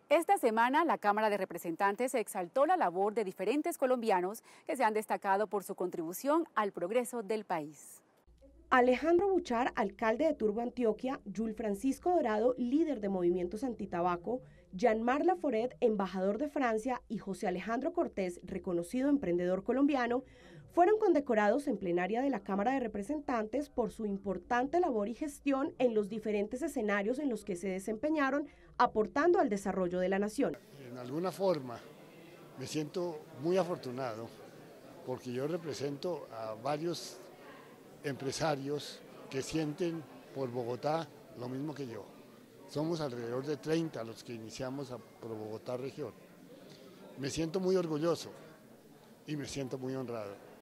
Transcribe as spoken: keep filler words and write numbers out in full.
Esta semana, la Cámara de Representantes exaltó la labor de diferentes colombianos que se han destacado por su contribución al progreso del país. Alejandro Buchar, alcalde de Turbo, Antioquia, Yul Francisco Dorado, líder de movimientos antitabaco, Jean-Marc Laforet, embajador de Francia, y José Alejandro Cortés, reconocido emprendedor colombiano, fueron condecorados en plenaria de la Cámara de Representantes por su importante labor y gestión en los diferentes escenarios en los que se desempeñaron, aportando al desarrollo de la nación. En alguna forma me siento muy afortunado porque yo represento a varios empresarios que sienten por Bogotá lo mismo que yo. Somos alrededor de treinta los que iniciamos a, por Bogotá región. Me siento muy orgulloso y me siento muy honrado.